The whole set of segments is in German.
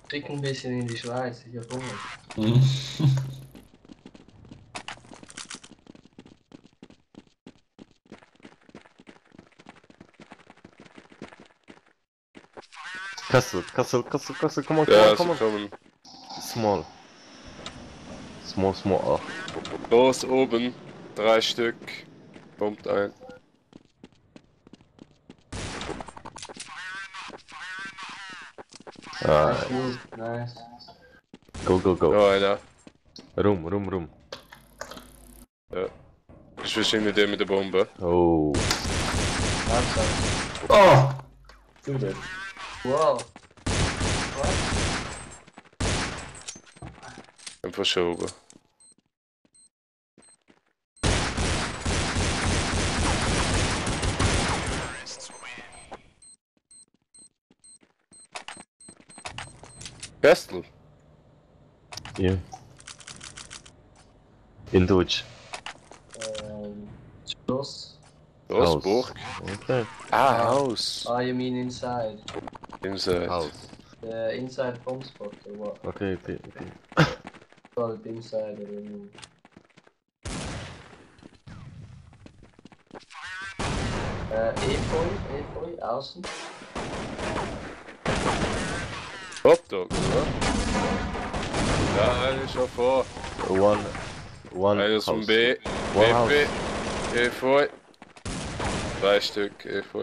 Schick ein bisschen in die Schweiz, ich hab Hunger. Castle, come on, Ja, come sie on. kommen. Small. Small. Los, oben. 3 Stück. Bombt ein. Nice. Go. Oh, einer. Room. Ja. Ich wahrscheinlich der mit der Bombe. Oh. Oh! Wow. Was? Und verschoben. Castle. Yeah. In Deutsch. Schloss. Los, Burg. Okay. Haus. Ah, you mean inside? Inside. House. The inside bomb spot or what? Okay. Call it inside or E-Point, außen. Hotdog, oder? Ja, einer ist schon vor. One Einer ist vom house. B. One house. BP. E-Voll. 3 Stück E-Voll.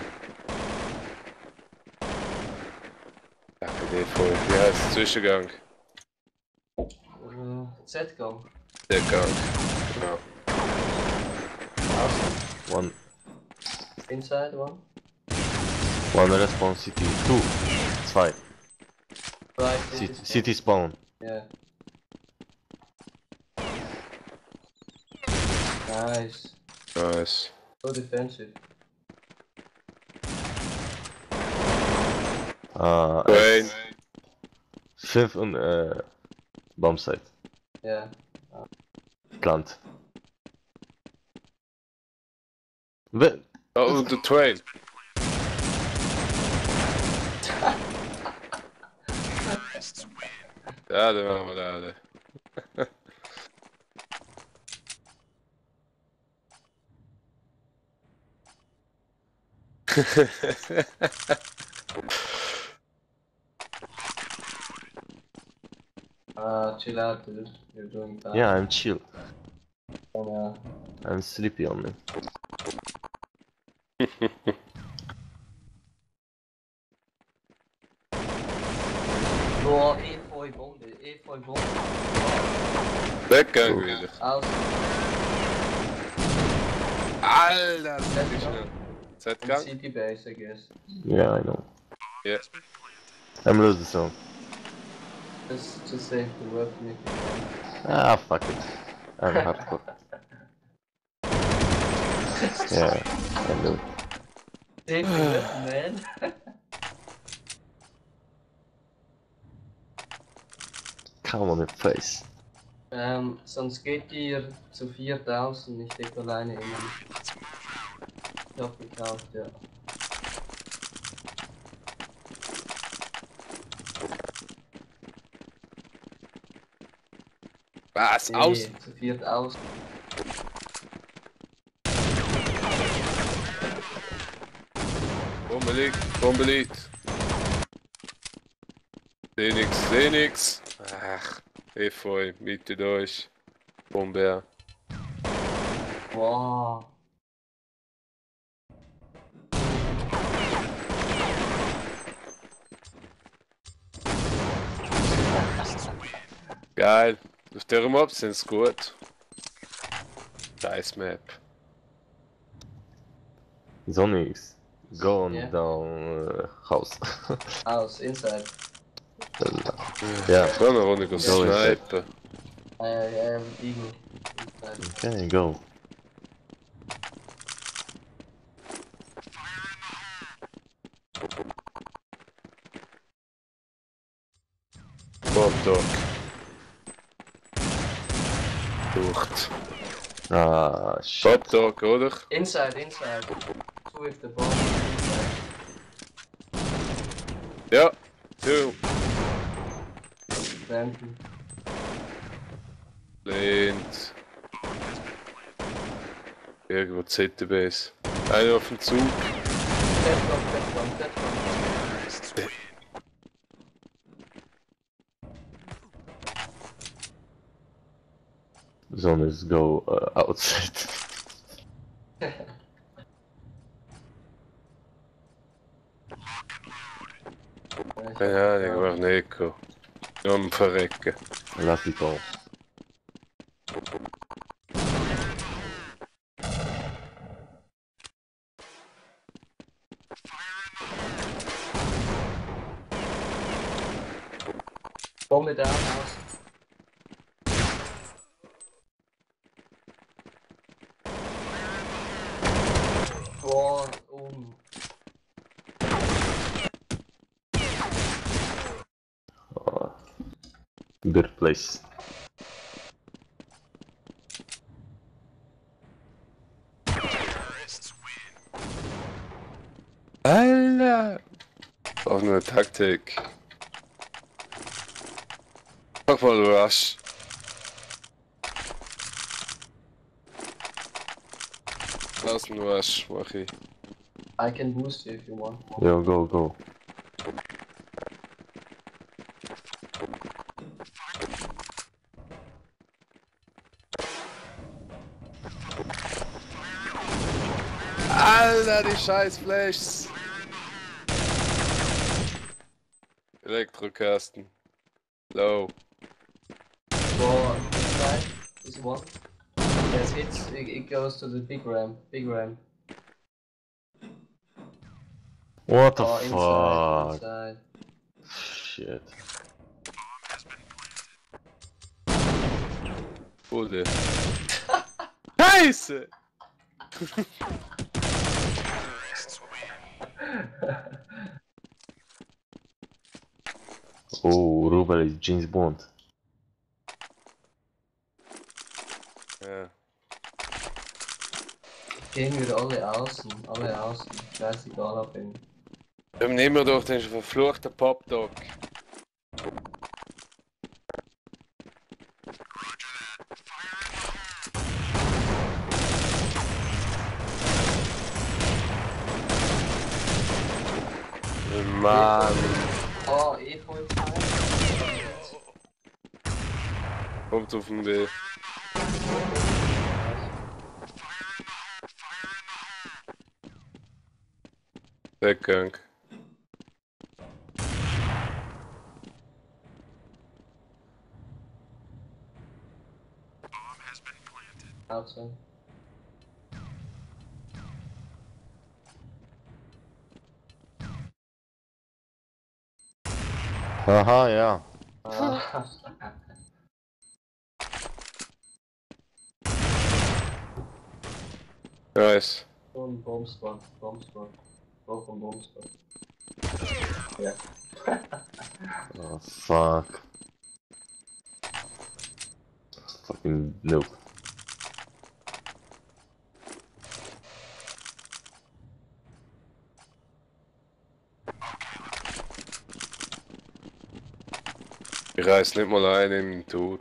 Danke, E-Voll. Wie heißt der Zwischengang? Z-Gang. Der Gang. Genau. Außen. One Inside respawn city. Two. Zwei. Right. City spawn. Yeah. Nice. Nice. So defensive. Wayne. 5 und Bombsite. Yeah. Plant. Oh, und der Twain. Ja, den machen wir da alle. Chill out, dude. You're doing bad. Yeah, I'm chill. Yeah. I'm sleepy only. Boah, E-Voll-Bombe. Weggang wieder. Außen. Alter, das ist schnell. And Z-Gang? city base, I guess. Yeah, I know. Ja. I'm losing zone. Just to save the weapon if you can. Ah, fuck it. I'm hardcore. Yeah, I know. Save the weapon, man. Come on, your face. Sonst geht ihr zu 4000, ich decke alleine immer nicht. Ich hab gekauft, ja. Was? Aus? Zu 4000. Bombe liegt. Seh nix. Ach, voll, Mitte durch. Bombe. Wow. Geil. Auf der Map sind's gut. Nice Map. Zonix. Go on Yeah. down house. House, inside. Yeah. So eine Runde go snipen. I have eagle. Inside. Okay, go. Hotdog. Ducht. Ah, shit. Hotdog, oder? Inside. Two with the bomb. Inside. Ja. 2. Brandon. Lehnt. Irgendwo ZTBs. Einer auf dem Zug. Dead. Zone is go outside. Ja, ik war Neko. Nur am Verrecken. Lass die go. Bombe da, aus. Boah, oben. Good place. Alter! Auch nur Taktik. Mach mal Rush. Lass einen Rush, mach ich. I can boost you if you want. Yo, go. Alter, die scheiß Flashs! Elektrokasten. Low. Boah, this guy is one. There's hits, it goes to the big ramp. What the Oh, fuck? inside. Shit. Bude. Scheiße! Oh, Rubel is James Bond. Ja. Gehen wir alle außen. Scheißegal auf ihn. Dann nehmen wir doch den verfluchten Pop-Dog. Mann. Oh, E-Point. Kommt auf den B. Weggang. Outside. Haha, ja. Ah. Nice. Und Bombspot. Auch ein Bombspot. Ja. Oh, fuck. Fucking noob. Ich reiß nicht mal einen in den Tod.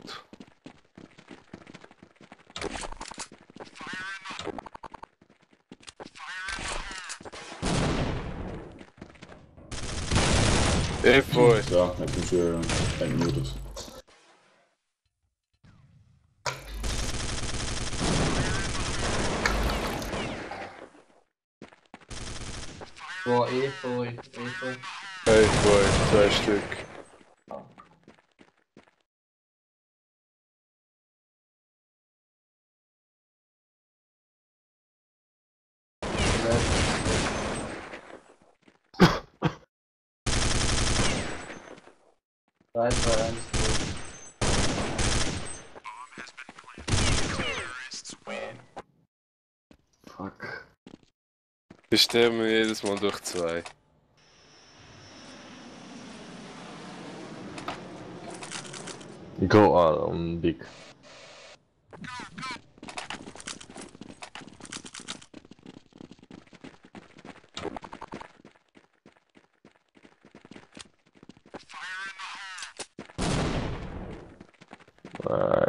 F-Boy. Ja, heb ik je gemuted. Boah, E-Point. F-Boy, 2 Stück. Drei, zwei, eins. Fuck. Wir sterben jedes Mal durch 2. Go on big.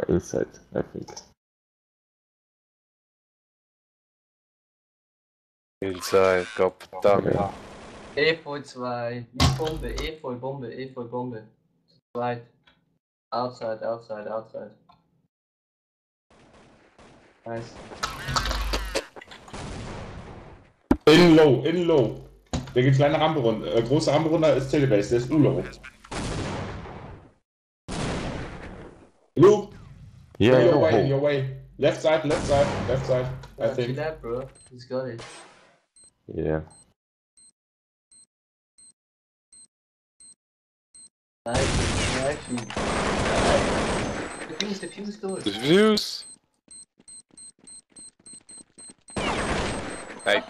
inside, I think. Inside, Gottverdammt. Ja. Efeu 2. Nicht Bombe, Efeu, Bombe, Efeu, Bombe. Zu zweit. Outside, outside, outside. Nice. In low, in low. Der geht kleine Rampe runter. Große Rampe runter ist Telebase, der ist low. Luke, Yeah, your no way, hope. your way. Left side, left side, left side. I Yeah, think. chill out, bro. He's got it. Yeah. Nice. Actually. Defuse durch. Views. Hey.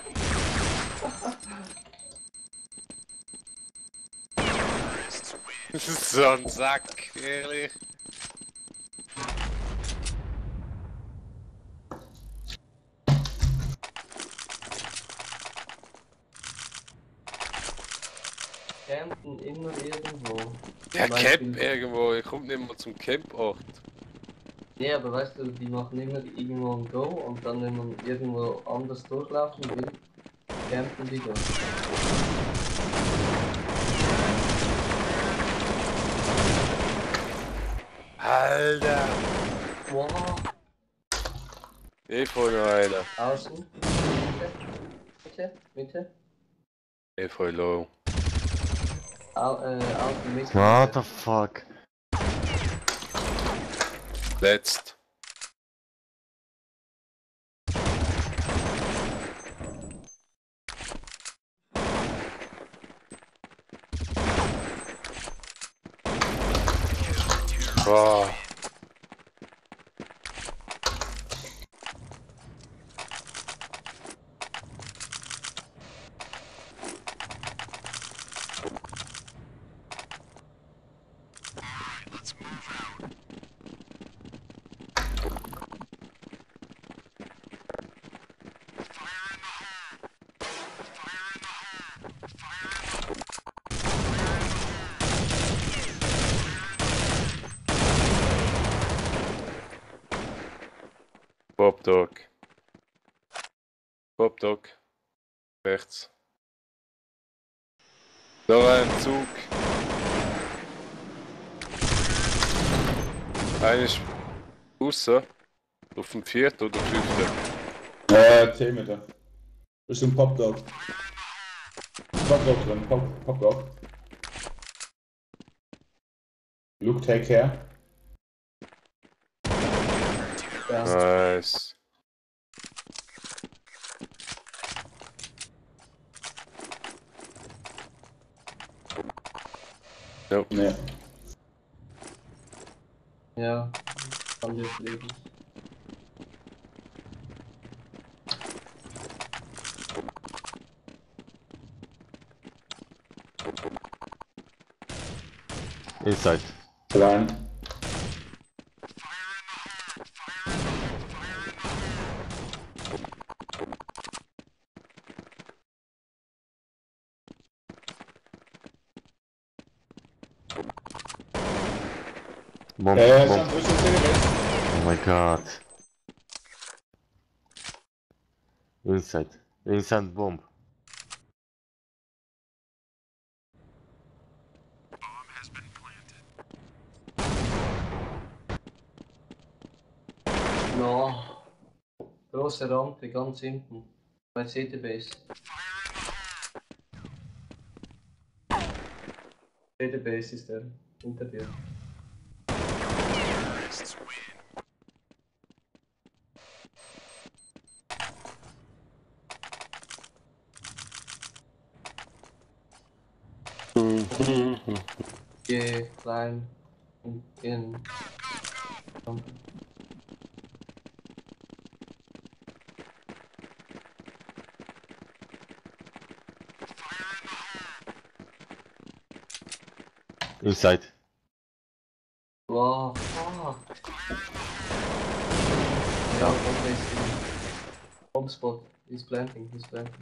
So ein Sack, ehrlich. Campen immer irgendwo. Ja, Zum Beispiel- Camp irgendwo, ich komme nicht mehr zum Camport. Nee, aber weißt du, die machen immer irgendwo ein Go und dann, wenn man irgendwo anders durchlaufen will, campen die dort. Alter! Wow. Efeu noch einer. Außen. Mitte. Mitte. Efeu low. Außen Mitte. What the fuck? Letzt. Boah. Bob Dog. Bob Dog. Rechts. Noch ein Zug. Einer ist aussen. Auf dem 4. oder 5. 10 Meter. Bestimmt Popdog. Popdog drin, Popdog. Luke, take care. Ja. Nice. Nope. Nee. Ja. Kann dir fliegen. Inside. Klein. Bomb, Stand bomb. Richtung Telebase. Oh my god. Inside. Inside bomb. No. Große Rampe ganz hinten. Bei CT-Base. CT-Base ist der. Hinter dir. Geh klein und in. Rampe. Inside. Wow, fuck. Ja, bomb ist in. Bomb spot. He's planting, he's planting.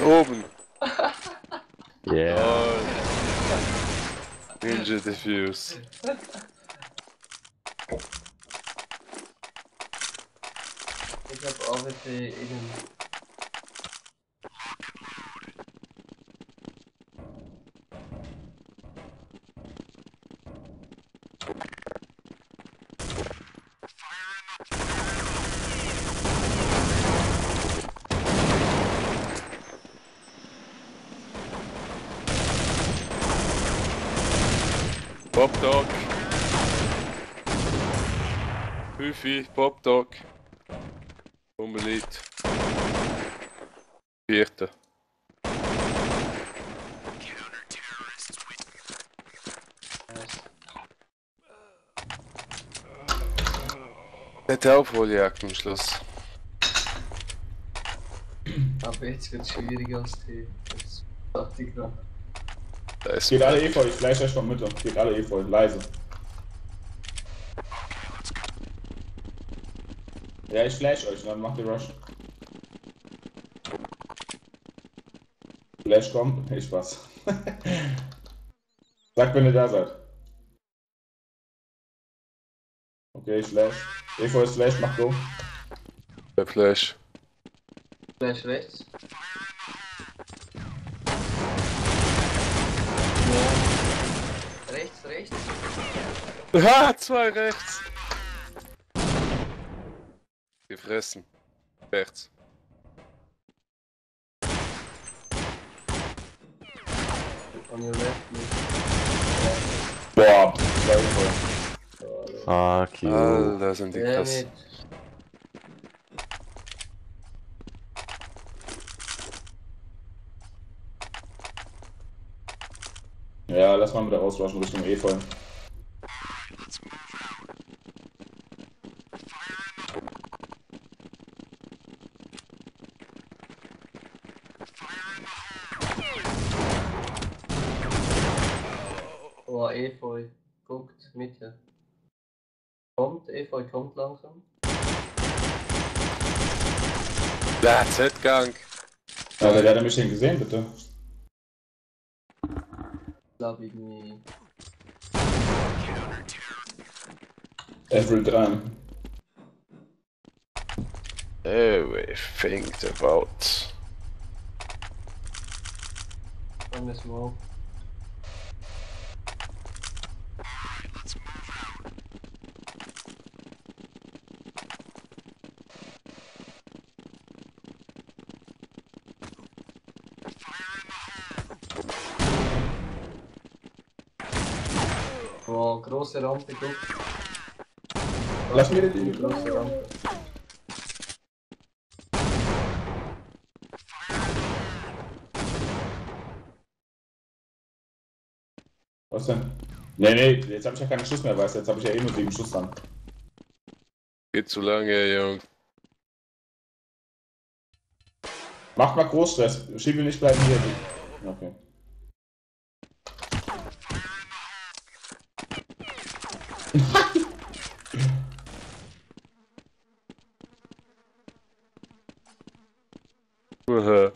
Oben. Yeah. Oh. Ninja Diffuse. Ich hab AWP innen. Pop Dog. Hüfi, Pop Dog. Unbeliebt. Vierte. Hätte Aufholjagd am Schluss. Aber jetzt wird es schwieriger als T. Jetzt dachte ich gerade. Da ist Geht alle Efeu, ich flash euch von Mitte. Geht alle Efeu, leise. Ja, ich flash euch, dann macht ihr Rush. Flash kommt, hey Spaß. Sagt, wenn ihr da seid. Okay, ich flash. Efeu ist flash, macht go. der Flash. Flash rechts. Rechts, rechts. Ha, zwei rechts. Gefressen. Rechts. On your left, nicht. Boah, zwei Efeu. Fuck you. Alter, sind die Ja, krass. nicht. Ja, lass mal wieder rausrushen Richtung Efeu. Oh, Efeu. Guckt, Mitte. Kommt, Efeu kommt langsam. Ja, Z-Gang. Also, wer hat mich denn gesehen, bitte? Ich glaube irgendwie. Every time. Everything about. Von der Smoke. Boah, große Rampe, guck. Lass mir Die den große Rampe. Was denn? Nee, jetzt hab ich ja keinen Schuss mehr, weißt du, jetzt hab ich ja eh nur 7 Schuss dann. Geht zu lange, Jung. Macht mal Großstress, Schiebel nicht bleiben hier. Okay. Aha.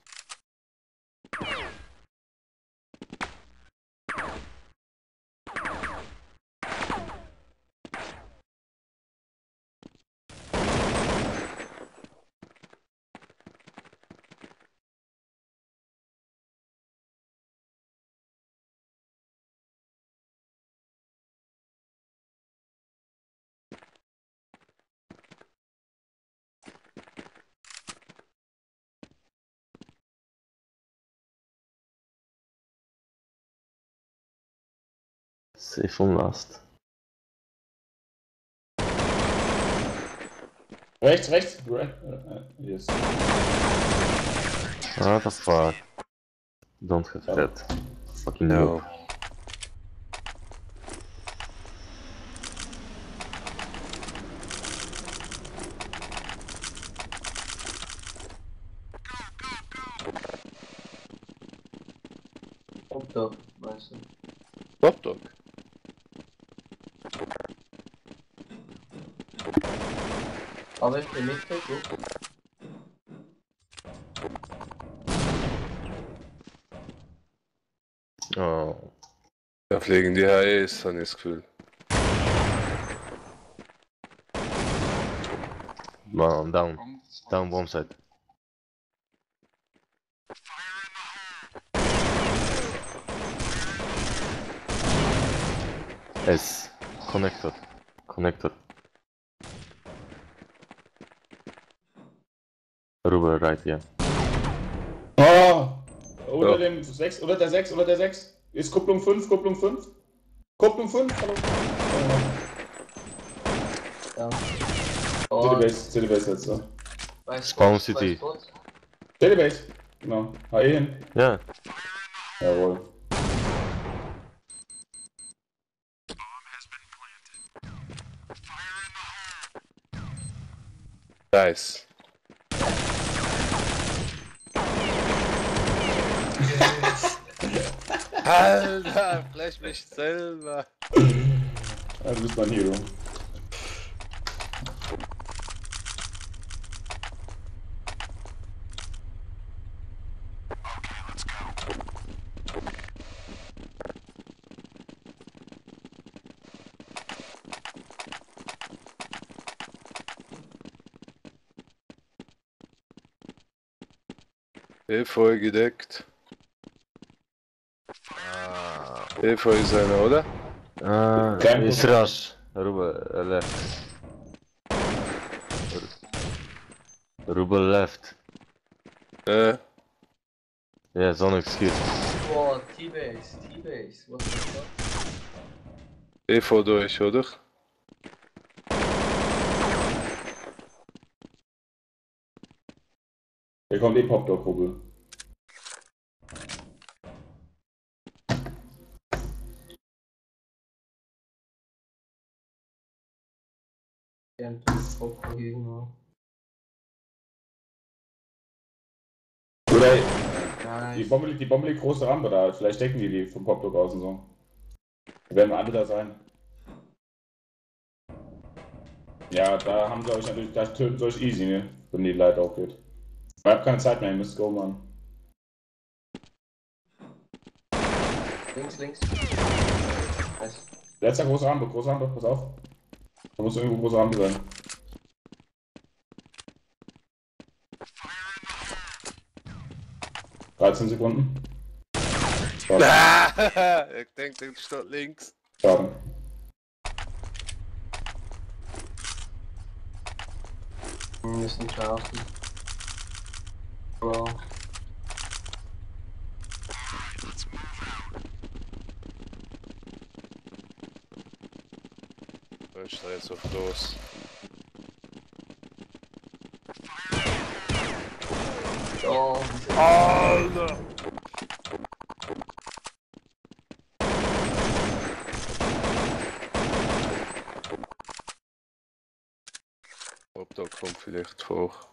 Safe from last. Rechts. Yes. What the fuck? Don't have that. Fucking No. noob. Kommt doch, weißt du. Pop Dog. Aber in der Mitte, guck. Da fliegen die HEs, habe ich das Gefühl. Man, down. Down bomb side. S. Connector. Connector. Rüber, right, ja. Oh! Unter Ja. dem 6, unter der 6, unter der 6. Ist Kupplung 5, Kupplung 5. Kupplung 5, hallo. Ja. Oh, City Base jetzt, so. Spawn City. City Base. Genau. HE hin. Ja. Jawohl. Nice. Alter, flash mich selber. Ja, du bist mein Hero. Voll gedeckt. Voll ist einer, oder? Ist rush. Rüber, left. Rüber left. Ja, Sonic Skill. Boah, T-Base, T-Base, was ist das? Voll durch, oder? Hier kommt Popdog-Kugel. Gern Druck dagegen. Oder die Nice. Bombe liegt große Rampe da. Vielleicht decken die vom Popdog aus und so. Werden wir alle da sein. Ja, da haben sie euch natürlich, da töten sie euch easy, ne? Wenn die Leiter aufgeht. Ich hab keine Zeit mehr, ihr müsst go, Mann. Links, links. Nice. Letzter große Rampe, pass auf. Da muss irgendwo große Rampe sein. (13 Sekunden. Schade. Ich denke, das steht links. Schade. Wir müssen schaffen. Wow. Ich stehe jetzt auf los. Oh, Alter! Ob da kommt vielleicht hoch.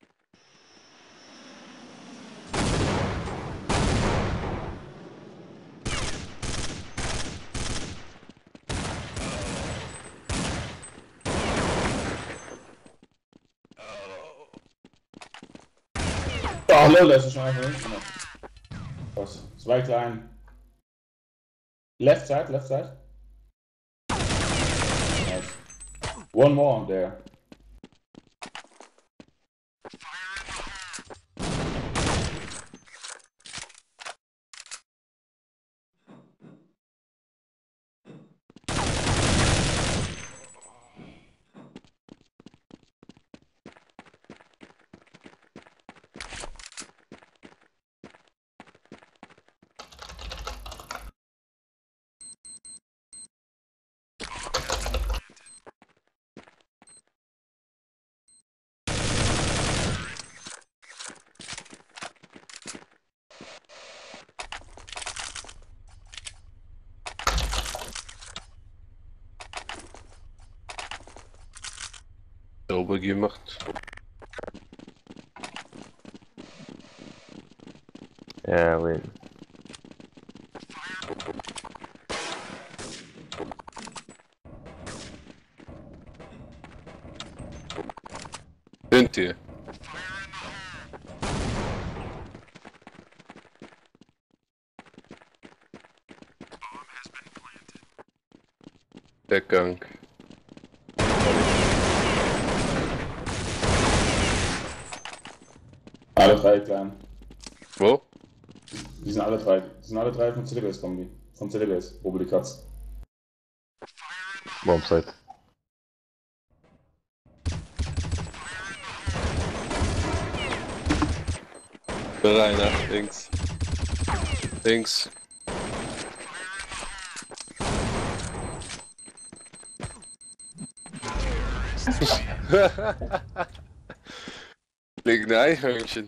Oh, lol, das ist schon einfach hinten. Was? 2 klein. Left side, left side. Nice. One more there. Sauber gemacht. Ja, win. Könnt ihr? weggegangen. Alle drei klein. Wo? Die sind alle drei. Die sind alle drei von CDBS kommen die. Von CDBS, Robel die Katz. Bombsite. Rainer, links. Links. Liegt ein Eichhörnchen.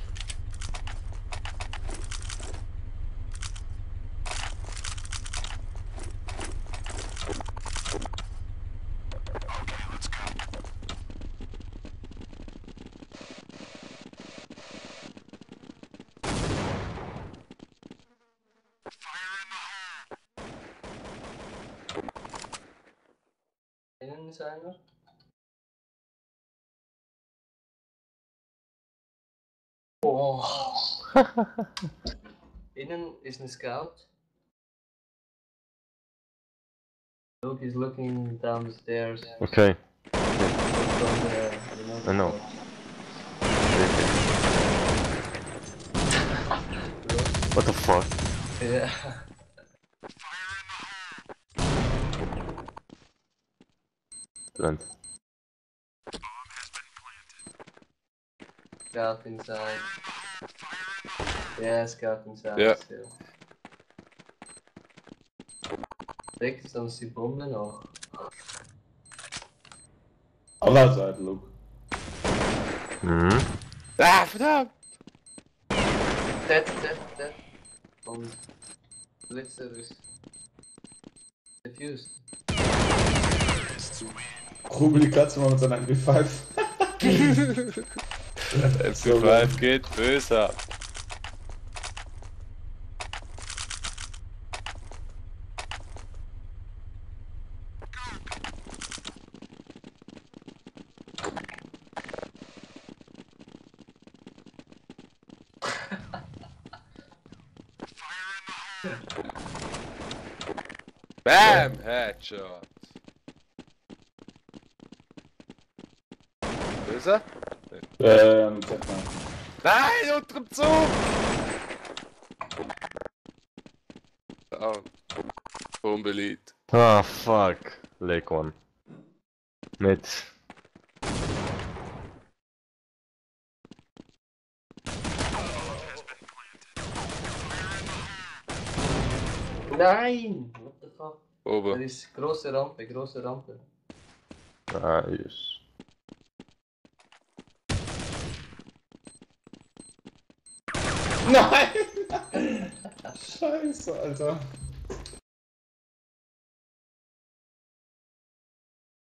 Innen ist einer. Oh. Innen ist ein Scout. Luke is looking down the stairs. Okay. From the, I know. What the fuck? Yeah. Plant. Scout inside. Yeah, scout inside Ja. still. Denk sonst die Bombe noch. Alle Seite, Luke. Mhm. Ah, verdammt! Dead. Und Blitzer ist defused. Robel die Katz mal mit seiner MP5. MP5 geht böse ab. Bam! Headshot! Böse? Check mal. Nein, unter dem Zug! Down. Unbeliebt. Ah, fuck. Lake one. Mit. Nein! What the fuck? Da Oben. ist große Rampe. Nice. Nein! Scheiße, Alter.